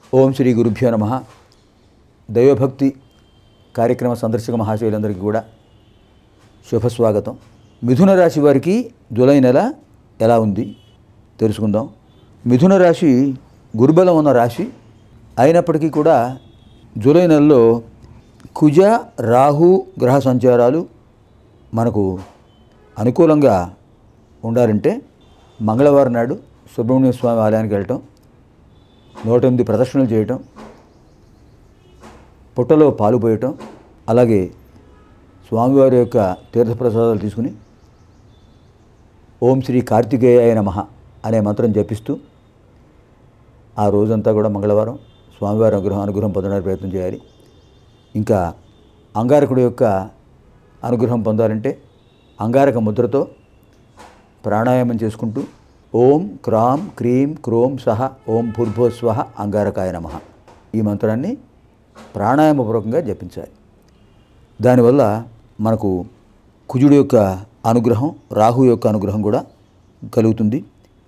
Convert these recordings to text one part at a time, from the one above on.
ఓం శ్రీ గురుభ్యో నమః. దైవభక్తి కార్యక్రమ సందర్శక మహాశయులందరికీ కూడా శుభస్వాగతం. మిథున రాశి వారికి జూలై నెల ఎలా ఉంది తెలుసుకుందాం. మిథున రాశి గురుబలం ఉన్న రాశి అయినప్పటికీ కూడా జూలై నెలలో కుజ రాహు గ్రహ సంచారాలు మనకు అనుకూలంగా ఉండాలంటే మంగళవారం నాడు సుబ్రహ్మణ్య స్వామి ఆలయానికి వెళ్ళటం, 108 ప్రదక్షిణలు చేయటం, పుట్టలో పాలు పోయటం, అలాగే స్వామివారి యొక్క తీర్థప్రసాదాలు తీసుకుని ఓం శ్రీ కార్తికేయాయ నమః అనే మంత్రం జపిస్తూ ఆ రోజంతా కూడా మంగళవారం స్వామివారి అనుగ్రహం పొందడానికి ప్రయత్నం చేయాలి. ఇంకా అంగారకుడి యొక్క అనుగ్రహం పొందాలంటే అంగారక ముద్రతో ప్రాణాయామం చేసుకుంటూ ఓం క్రాం క్రీం క్రోం సహ ఓం భూర్భువస్వః అంగారకాయ నమః ఈ మంత్రాన్ని ప్రాణాయామపూర్వకంగా జపించాలి. దానివల్ల మనకు కుజుడి యొక్క అనుగ్రహం, రాహు యొక్క అనుగ్రహం కూడా కలుగుతుంది.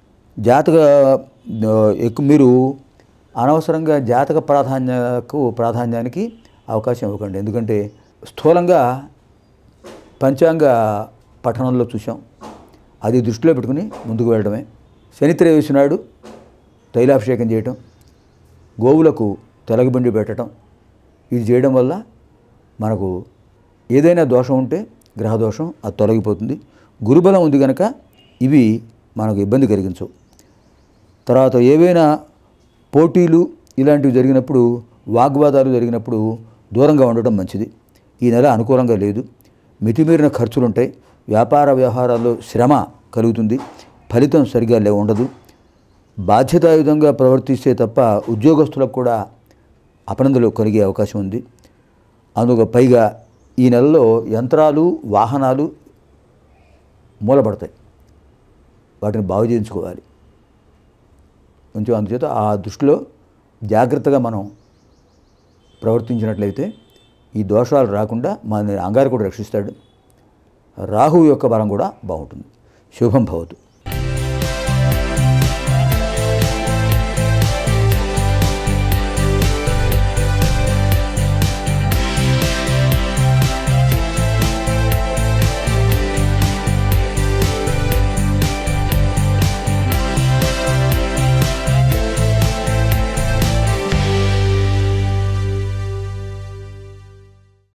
మీరు అనవసరంగా జాతక ప్రాధాన్యానికి అవకాశం ఇవ్వకండి. ఎందుకంటే స్థూలంగా పంచాంగ పఠనంలో చూసాం, అది దృష్టిలో పెట్టుకుని ముందుకు వెళ్ళడమే. శనిత్రయోదశి నాడు తైలాభిషేకం చేయటం, గోవులకు తెలగబండి పెట్టడం, ఇది చేయడం వల్ల మనకు ఏదైనా దోషం ఉంటే గ్రహదోషం అది తొలగిపోతుంది. గురుబలం ఉంది కనుక ఇవి మనకు ఇబ్బంది కలిగించవు. తర్వాత ఏవైనా పోటీలు ఇలాంటివి జరిగినప్పుడు, వాగ్వాదాలు జరిగినప్పుడు దూరంగా ఉండటం మంచిది. ఈ నెల అనుకూలంగా లేదు. మితిమీరిన ఖర్చులు ఉంటాయి. వ్యాపార వ్యవహారాల్లో శ్రమ కలుగుతుంది. ఫలితం సరిగా ఉండదు. బాధ్యతాయుతంగా ప్రవర్తిస్తే తప్ప ఉద్యోగస్తులకు కూడా అపనందలు కలిగే అవకాశం ఉంది. అందుకు పైగా ఈ నెలలో యంత్రాలు, వాహనాలు మూలపడతాయి. వాటిని బాగు చేయించుకోవాలి కొంచెం. అందుచేత ఆ దృష్టిలో జాగ్రత్తగా మనం ప్రవర్తించినట్లయితే ఈ దోషాలు రాకుండా మన అంగారకుడు రక్షిస్తాడు. రాహువు యొక్క బలం కూడా బాగుంటుంది. శుభం భవతు.